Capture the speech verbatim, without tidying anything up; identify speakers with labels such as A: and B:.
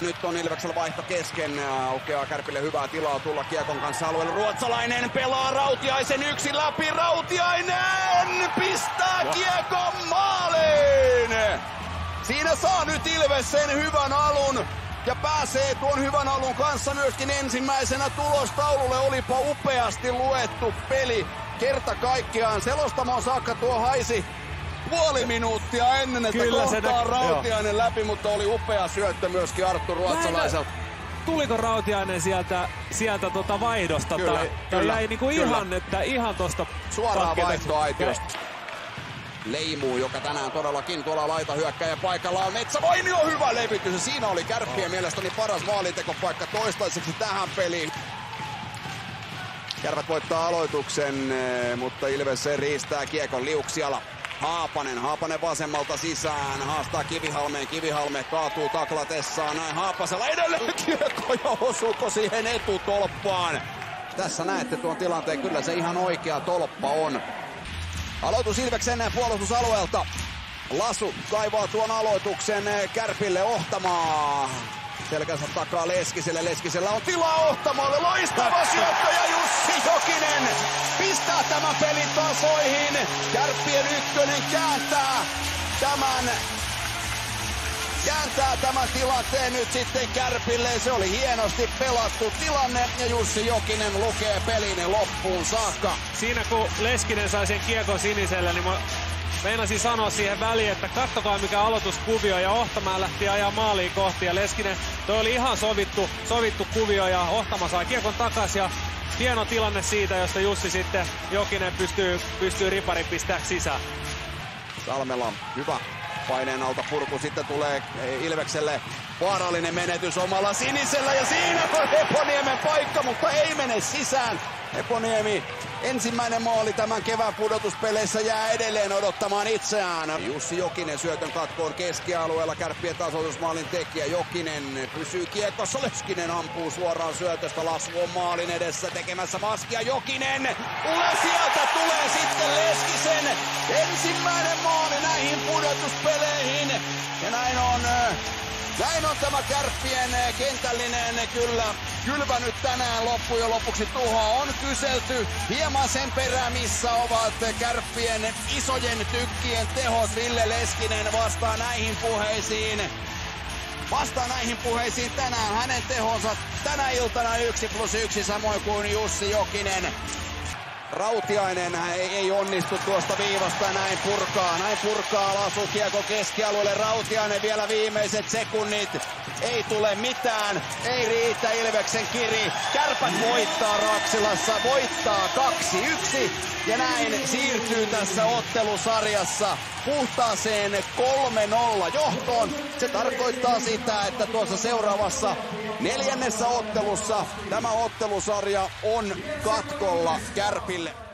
A: Nyt on Ilveksellä vaihto kesken. Aukeaa Kärpille hyvää tilaa tulla kiekon kanssa alueelle. Ruotsalainen pelaa Rautiaisen yksin läpi. Rautiainen pistää kiekon maaliin! Siinä saa nyt Ilves sen hyvän alun. Ja pääsee tuon hyvän alun kanssa myöskin ensimmäisenä tulostaululle. Olipa upeasti luettu peli. Kerta kaikkiaan selostamoon saakka tuo haisi puoli minuuttia ennen, että
B: Kyllä
A: kohtaa
B: nä-
A: Rautiainen joo. läpi, mutta oli upea syöttö myöskin Arttu Ruotsalaiselta.
B: Tuliko Rautiainen sieltä, sieltä tota vaihdosta?
A: Kyllä,
B: tai, tai
A: kyllä,
B: jäi niinku
A: kyllä.
B: ihan, että ihan tosta
A: Suoraan vaihtoaitiosta. Leimuu, joka tänään todellakin tuolla laita hyökkäjä paikalla on Metsävainio, hyvä levitys. Ja siinä oli Kärppien mielestäni paras maalintekopaikka toistaiseksi tähän peliin. Kärpät voittaa aloituksen, mutta Ilves riistää kiekon Liuksiala. Haapanen, Haapanen vasemmalta sisään, haastaa Kivihalmeen, Kivihalme kaatuu taklatessaan, näin Haapasella edelleen kiekko ja osuuko siihen etutolppaan. Tässä näette tuon tilanteen, kyllä se ihan oikea tolppa on. Aloitus Ilveksen puolustusalueelta. Lasu kaivaa tuon aloituksen Kärpille Ohtamaa. Selkänsä takaa Leskiselle. Leskisellä on tilaa Ohtamaalle. Loistava syöttö ja Jussi Jokinen pistää tämän pelin tasoihin. Kärppien ykkönen kääntää tämän, kääntää tämän tilanteen nyt sitten Kärpille. Se oli hienosti pelattu tilanne ja Jussi Jokinen lukee pelin loppuun saakka.
B: Siinä kun Leskinen sai sen kiekon siniselle, niin mä meinasin sanoa siihen väliin, että kattokaa mikä aloituskuvio, ja Ohtamaa lähti ajaa maaliin kohti ja Leskinen, toi oli ihan sovittu, sovittu kuvio ja Ohtama sai kiekon takas ja hieno tilanne siitä, josta Jussi sitten Jokinen pystyy, pystyy riparin pistää sisään.
A: Salmela hyvä paineen alta purku, sitten tulee Ilvekselle vaarallinen menetys omalla sinisellä ja siinä on Eponiemen paikka, mutta ei mene sisään. Eponiemi ensimmäinen maali tämän kevään pudotuspeleissä jää edelleen odottamaan itseään. Jussi Jokinen syötön katkoon keskialueella, Kärppien tasoitusmaalin tekijä. Jokinen pysyy kiekossa, Leskinen ampuu suoraan syötöstä, Lasu on maalin edessä tekemässä maskia. Jokinen, ja sieltä tulee sitten Leskisen ensimmäinen maali näihin pudotuspeleihin. Ja näin on... Näin on tämä Kärppien kentällinen kyllä kylvänyt tänään loppujen lopuksi tuhoa. On kyselty hieman sen perään, missä ovat Kärppien isojen tykkien tehot. Ville Leskinen vastaa näihin puheisiin. Vastaa näihin puheisiin tänään. Hänen tehonsa tänä iltana yksi plus yksi samoin kuin Jussi Jokinen. Rautiainen ei, ei onnistu tuosta viivasta, näin purkaa, näin purkaa Lasu kiekko keskialueelle, Rautiainen vielä viimeiset sekunnit, ei tule mitään, ei riitä Ilveksen kiri, Kärpät voittaa Raksilassa, voittaa kaksi yksi ja näin siirtyy tässä ottelusarjassa puhtaaseen kolme nolla johtoon. Se tarkoittaa sitä, että tuossa seuraavassa neljännessä ottelussa tämä ottelusarja on katkolla Kärpille.